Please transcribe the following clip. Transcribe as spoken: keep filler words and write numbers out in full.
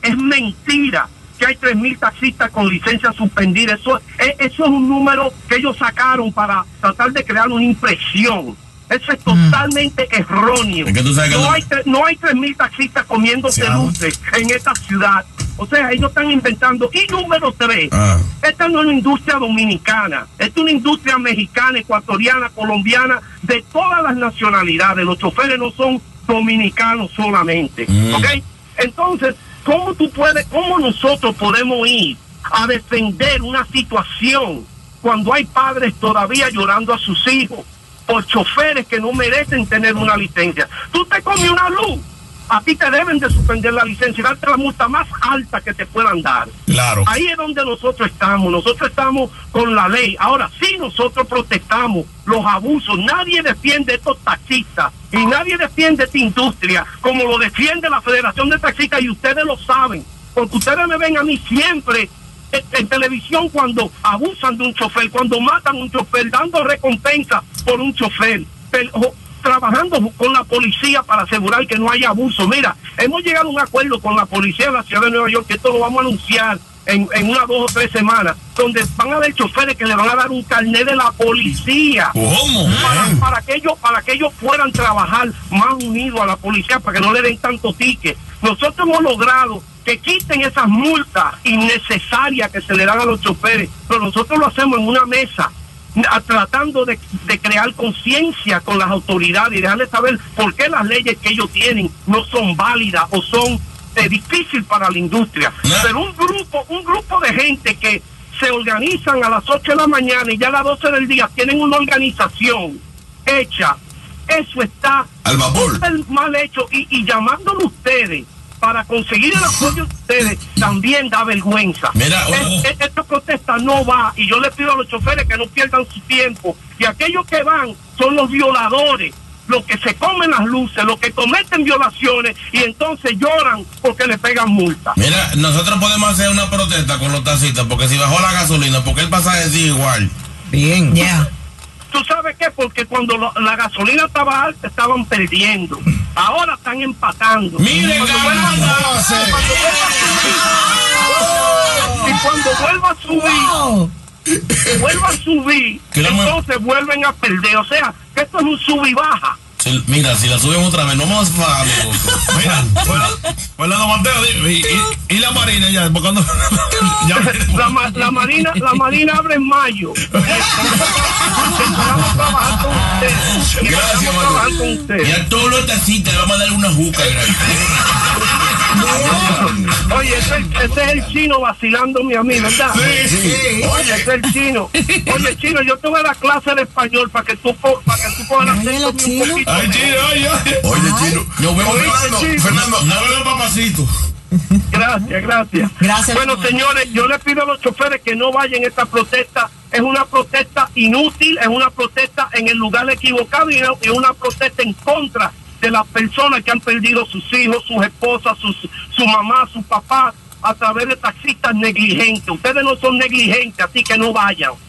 es mentira que hay tres mil taxistas con licencia suspendida. Eso, eso es un número que ellos sacaron para tratar de crear una impresión. Eso es totalmente mm. erróneo. Es que tú sabes que no, hay, no hay tres mil taxistas comiéndose luces en esta ciudad. O sea, ellos están inventando. Y número tres, ah. esta no es una industria dominicana, esta es una industria mexicana, ecuatoriana, colombiana, de todas las nacionalidades. Los choferes no son dominicanos solamente. Mm. ¿Ok? Entonces, ¿cómo tú puedes, cómo nosotros podemos ir a defender una situación cuando hay padres todavía llorando a sus hijos por choferes que no merecen tener una licencia? Tú te comes una luz, a ti te deben de suspender la licencia y darte la multa más alta que te puedan dar. Claro. Ahí es donde nosotros estamos, nosotros estamos con la ley. Ahora sí, nosotros protestamos los abusos. Nadie defiende a estos taxistas y nadie defiende esta industria como lo defiende la Federación de Taxistas, y ustedes lo saben, porque ustedes me ven a mí siempre en, en televisión cuando abusan de un chofer, cuando matan a un chofer, dando recompensa por un chofer, pero, trabajando con la policía para asegurar que no haya abuso. Mira, hemos llegado a un acuerdo con la policía de la ciudad de Nueva York, que esto lo vamos a anunciar en, en unas dos o tres semanas, donde van a haber choferes que le van a dar un carnet de la policía. ¿Cómo? Para, para, que ellos, para que ellos puedan trabajar más unidos a la policía, para que no le den tanto ticket. Nosotros hemos logrado que quiten esas multas innecesarias que se le dan a los choferes, pero nosotros lo hacemos en una mesa, tratando de, de crear conciencia con las autoridades y dejarles saber por qué las leyes que ellos tienen no son válidas o son eh, difíciles para la industria. ¿No? Pero un grupo, un grupo de gente que se organizan a las ocho de la mañana y ya a las doce del día tienen una organización hecha, eso está al vapor, mal hecho, y, y llamándolo ustedes para conseguir el apoyo de ustedes también da vergüenza. Mira, oh. es, es, esta protesta no va, y yo le pido a los choferes que no pierdan su tiempo, y aquellos que van son los violadores, los que se comen las luces, los que cometen violaciones y entonces lloran porque le pegan multa. Mira, nosotros podemos hacer una protesta con los taxistas, porque si bajó la gasolina, porque el pasaje sigue igual. Bien. Ya. Yeah. ¿Tú sabes qué? Porque cuando lo, la gasolina estaba alta, estaban perdiendo. Ahora están empatando. ¡Mire, cuando vuelva a, cuando vuelva a subir, y cuando vuelva a subir, vuelva a subir, entonces vuelven a perder. O sea, que esto es un sub y baja. Si, mira, si la suben otra vez, no más fácil. Mira, bueno, bueno, don Mateo, y, y, y la Marina ya, cuando ya la, la, la Marina, la Marina abre en mayo. Vamos a trabajar con ustedes. Gracias, Mateo. Con ustedes. Y a todos los taxistas vamos a dar una juca. Oye, ese, ese es el chino vacilándome a mí, ¿verdad? Sí, sí. Oye, ese es el chino. Oye, chino, yo te voy a dar clase de español para que tú, para que tú puedas hacer un poquito. Ay, chino, ay, ay. Oye, chino, nos vemos, Fernando. Chino. Fernando, no vemos, papacito. Gracias, gracias. Gracias. Bueno, señores, yo les pido a los choferes que no vayan a esta protesta. Es una protesta inútil, es una protesta en el lugar equivocado y es una protesta en contra de las personas que han perdido sus hijos, sus esposas, sus, su mamá, sus papás, a través de taxistas negligentes. Ustedes no son negligentes, así que no vayan.